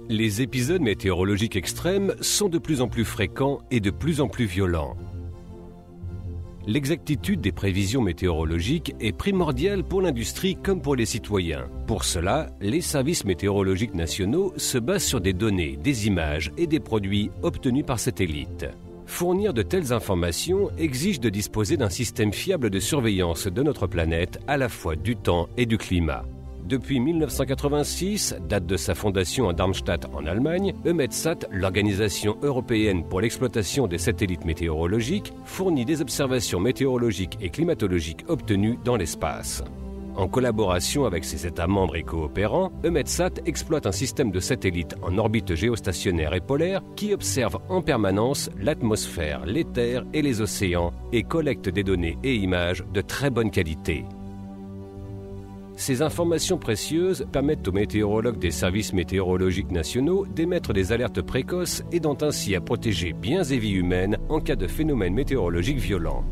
Les épisodes météorologiques extrêmes sont de plus en plus fréquents et de plus en plus violents. L'exactitude des prévisions météorologiques est primordiale pour l'industrie comme pour les citoyens. Pour cela, les services météorologiques nationaux se basent sur des données, des images et des produits obtenus par satellite. Fournir de telles informations exige de disposer d'un système fiable de surveillance de notre planète, à la fois du temps et du climat. Depuis 1986, date de sa fondation à Darmstadt en Allemagne, EUMETSAT, l'Organisation européenne pour l'exploitation des satellites météorologiques, fournit des observations météorologiques et climatologiques obtenues dans l'espace. En collaboration avec ses États membres et coopérants, EUMETSAT exploite un système de satellites en orbite géostationnaire et polaire qui observe en permanence l'atmosphère, les terres et les océans et collecte des données et images de très bonne qualité. Ces informations précieuses permettent aux météorologues des services météorologiques nationaux d'émettre des alertes précoces, aidant ainsi à protéger biens et vies humaines en cas de phénomènes météorologiques violents.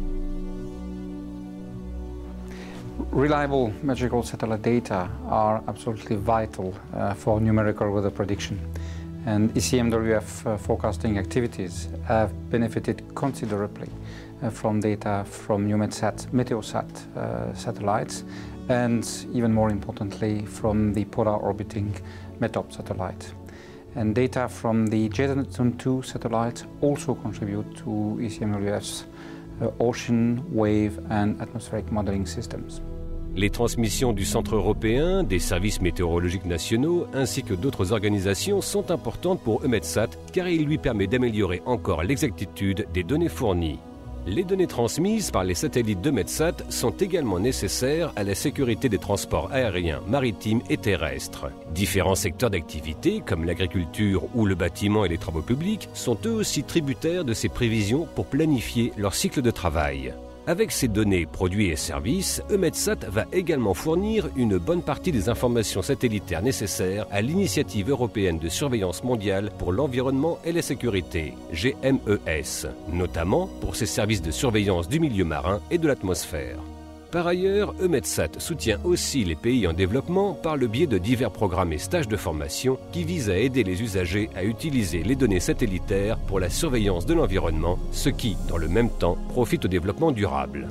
Reliable meteorological satellite data are absolutely vital for numerical weather prediction. And ECMWF forecasting activities have benefited considerably from data from EUMETSAT, Meteosat satellites, and even more importantly from the polar orbiting METOP satellite. And data from the JSON-2 satellite also contribute to ECMWF's ocean, wave and atmospheric modeling systems. Les transmissions du Centre européen, des services météorologiques nationaux ainsi que d'autres organisations sont importantes pour EUMETSAT car il lui permet d'améliorer encore l'exactitude des données fournies. Les données transmises par les satellites d'EUMETSAT sont également nécessaires à la sécurité des transports aériens, maritimes et terrestres. Différents secteurs d'activité, comme l'agriculture ou le bâtiment et les travaux publics, sont eux aussi tributaires de ces prévisions pour planifier leur cycle de travail. Avec ces données, produits et services, EUMETSAT va également fournir une bonne partie des informations satellitaires nécessaires à l'initiative européenne de surveillance mondiale pour l'environnement et la sécurité, GMES, notamment pour ses services de surveillance du milieu marin et de l'atmosphère. Par ailleurs, EUMETSAT soutient aussi les pays en développement par le biais de divers programmes et stages de formation qui visent à aider les usagers à utiliser les données satellitaires pour la surveillance de l'environnement, ce qui, dans le même temps, profite au développement durable.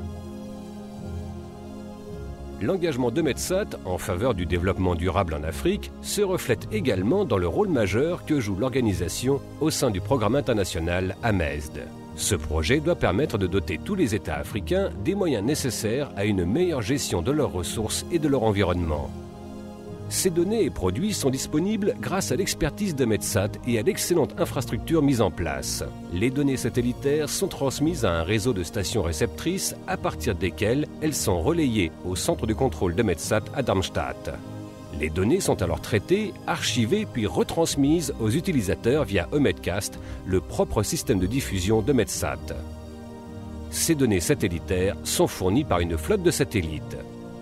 L'engagement d'EUMETSAT en faveur du développement durable en Afrique se reflète également dans le rôle majeur que joue l'organisation au sein du programme international AMESD. Ce projet doit permettre de doter tous les États africains des moyens nécessaires à une meilleure gestion de leurs ressources et de leur environnement. Ces données et produits sont disponibles grâce à l'expertise d'EUMETSAT et à l'excellente infrastructure mise en place. Les données satellitaires sont transmises à un réseau de stations réceptrices à partir desquelles elles sont relayées au centre de contrôle d'EUMETSAT à Darmstadt. Les données sont alors traitées, archivées puis retransmises aux utilisateurs via EUMETCAST, le propre système de diffusion d'EUMETSAT. Ces données satellitaires sont fournies par une flotte de satellites.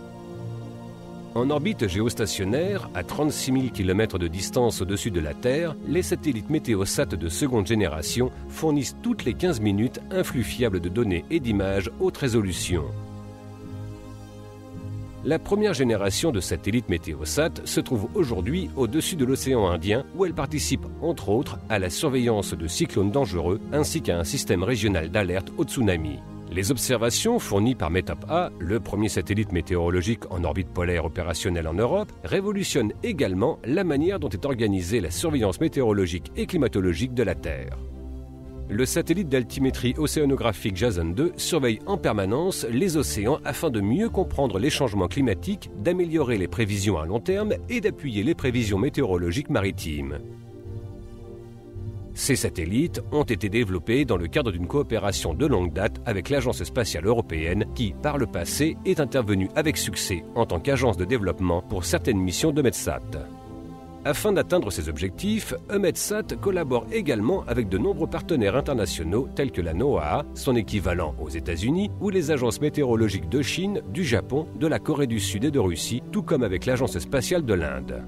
En orbite géostationnaire, à 36 000 km de distance au-dessus de la Terre, les satellites Meteosat de seconde génération fournissent toutes les 15 minutes un flux fiable de données et d'images haute résolution. La première génération de satellites Meteosat se trouve aujourd'hui au-dessus de l'océan Indien où elle participe entre autres à la surveillance de cyclones dangereux ainsi qu'à un système régional d'alerte au tsunami. Les observations fournies par METOP-A, le premier satellite météorologique en orbite polaire opérationnel en Europe, révolutionnent également la manière dont est organisée la surveillance météorologique et climatologique de la Terre. Le satellite d'altimétrie océanographique JASON-2 surveille en permanence les océans afin de mieux comprendre les changements climatiques, d'améliorer les prévisions à long terme et d'appuyer les prévisions météorologiques maritimes. Ces satellites ont été développés dans le cadre d'une coopération de longue date avec l'Agence spatiale européenne qui, par le passé, est intervenue avec succès en tant qu'agence de développement pour certaines missions d'EUMETSAT. Afin d'atteindre ces objectifs, EUMETSAT collabore également avec de nombreux partenaires internationaux tels que la NOAA, son équivalent aux États-Unis, ou les agences météorologiques de Chine, du Japon, de la Corée du Sud et de Russie, tout comme avec l'Agence spatiale de l'Inde.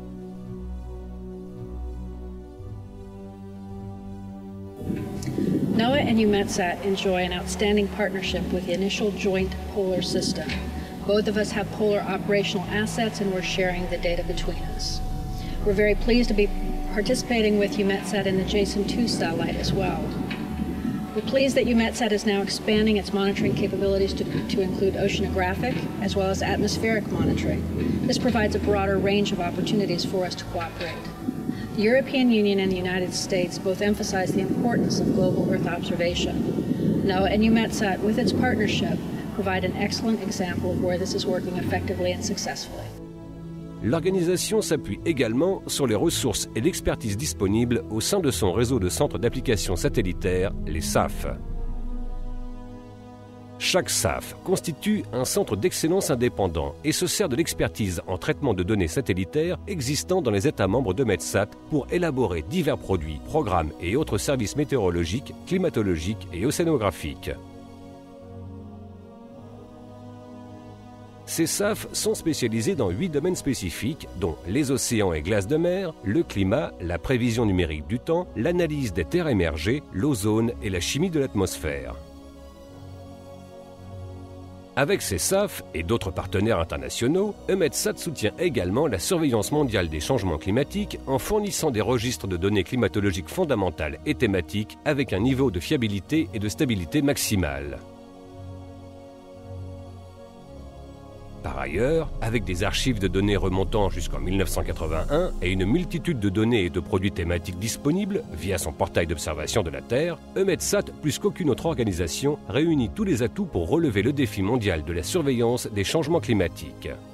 NOAA and EUMETSAT enjoy an outstanding partnership with the initial joint polar system. Both of us have polar operational assets and we're sharing the data between us. We're very pleased to be participating with EUMETSAT in the JASON-2 satellite as well. We're pleased that EUMETSAT is now expanding its monitoring capabilities to include oceanographic as well as atmospheric monitoring. This provides a broader range of opportunities for us to cooperate. The European Union and the United States both emphasize the importance of global Earth observation. NOAA and EUMETSAT, with its partnership, provide an excellent example of where this is working effectively and successfully. L'organisation s'appuie également sur les ressources et l'expertise disponibles au sein de son réseau de centres d'applications satellitaires, les SAF. Chaque SAF constitue un centre d'excellence indépendant et se sert de l'expertise en traitement de données satellitaires existant dans les États membres d'EUMETSAT pour élaborer divers produits, programmes et autres services météorologiques, climatologiques et océanographiques. Ces SAF sont spécialisés dans 8 domaines spécifiques, dont les océans et glaces de mer, le climat, la prévision numérique du temps, l'analyse des terres émergées, l'ozone et la chimie de l'atmosphère. Avec ces SAF et d'autres partenaires internationaux, EUMETSAT soutient également la surveillance mondiale des changements climatiques en fournissant des registres de données climatologiques fondamentales et thématiques avec un niveau de fiabilité et de stabilité maximale. Par ailleurs, avec des archives de données remontant jusqu'en 1981 et une multitude de données et de produits thématiques disponibles via son portail d'observation de la Terre, EUMETSAT, plus qu'aucune autre organisation, réunit tous les atouts pour relever le défi mondial de la surveillance des changements climatiques.